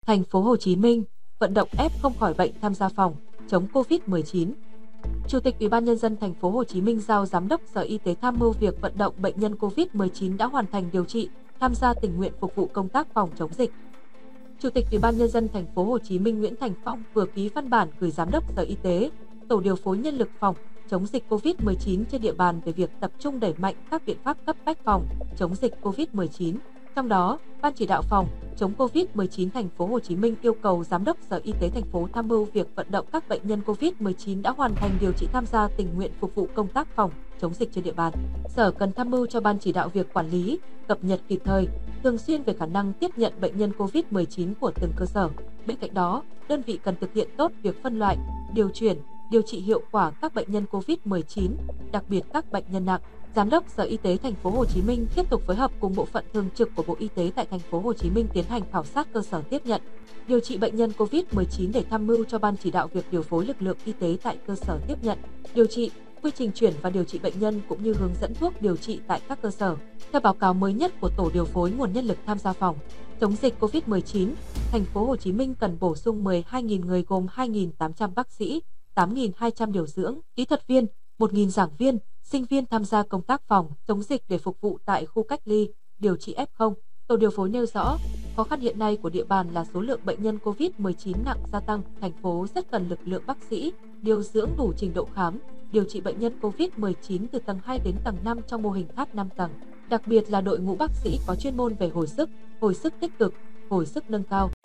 Thành phố Hồ Chí Minh vận động F không khỏi bệnh tham gia phòng chống Covid-19. Chủ tịch Ủy ban nhân dân thành phố Hồ Chí Minh giao Giám đốc Sở Y tế tham mưu việc vận động bệnh nhân Covid-19 đã hoàn thành điều trị tham gia tình nguyện phục vụ công tác phòng chống dịch. Chủ tịch Ủy ban nhân dân thành phố Hồ Chí Minh Nguyễn Thành Phong vừa ký văn bản gửi Giám đốc Sở Y tế, Tổ điều phối nhân lực phòng chống dịch Covid-19 trên địa bàn về việc tập trung đẩy mạnh các biện pháp cấp bách phòng chống dịch Covid-19. Trong đó, Ban chỉ đạo phòng chống Covid-19 thành phố Hồ Chí Minh yêu cầu Giám đốc Sở Y tế thành phố tham mưu việc vận động các bệnh nhân Covid-19 đã hoàn thành điều trị tham gia tình nguyện phục vụ công tác phòng chống dịch trên địa bàn. Sở cần tham mưu cho Ban chỉ đạo việc quản lý, cập nhật kịp thời, thường xuyên về khả năng tiếp nhận bệnh nhân Covid-19 của từng cơ sở. Bên cạnh đó, đơn vị cần thực hiện tốt việc phân loại, điều chuyển, điều trị hiệu quả các bệnh nhân Covid-19, đặc biệt các bệnh nhân nặng. Giám đốc Sở Y tế thành phố Hồ Chí Minh tiếp tục phối hợp cùng bộ phận thường trực của Bộ Y tế tại thành phố Hồ Chí Minh tiến hành khảo sát cơ sở tiếp nhận, điều trị bệnh nhân Covid-19 để tham mưu cho Ban chỉ đạo việc điều phối lực lượng y tế tại cơ sở tiếp nhận, điều trị, quy trình chuyển và điều trị bệnh nhân cũng như hướng dẫn thuốc điều trị tại các cơ sở. Theo báo cáo mới nhất của Tổ điều phối nguồn nhân lực tham gia phòng chống dịch Covid-19, thành phố Hồ Chí Minh cần bổ sung 12.000 người gồm 2.800 bác sĩ, 8.200 điều dưỡng, kỹ thuật viên, 1.000 giảng viên, sinh viên tham gia công tác phòng chống dịch để phục vụ tại khu cách ly, điều trị F0. Tổ điều phối nêu rõ, khó khăn hiện nay của địa bàn là số lượng bệnh nhân Covid-19 nặng gia tăng, thành phố rất cần lực lượng bác sĩ, điều dưỡng đủ trình độ khám, điều trị bệnh nhân Covid-19 từ tầng 2 đến tầng 5 trong mô hình tháp 5 tầng, đặc biệt là đội ngũ bác sĩ có chuyên môn về hồi sức tích cực, hồi sức nâng cao.